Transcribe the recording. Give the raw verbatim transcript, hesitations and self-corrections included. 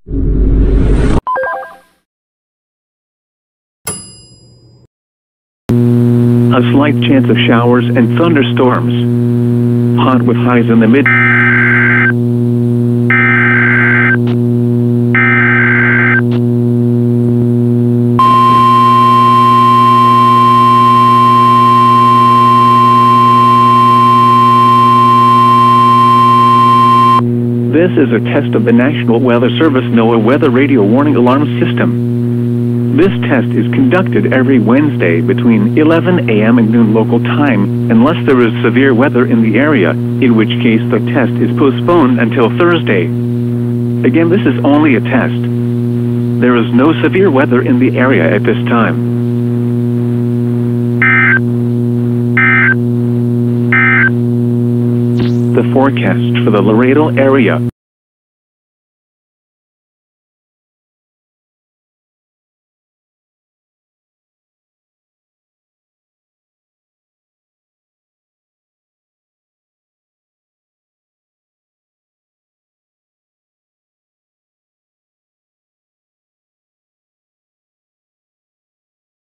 A slight chance of showers and thunderstorms. Hot with highs in the mid. This is a test of the National Weather Service NOAA Weather Radio Warning Alarm System. This test is conducted every Wednesday between eleven A M and noon local time, unless there is severe weather in the area, in which case the test is postponed until Thursday. Again, this is only a test. There is no severe weather in the area at this time. The forecast for the Laredo area.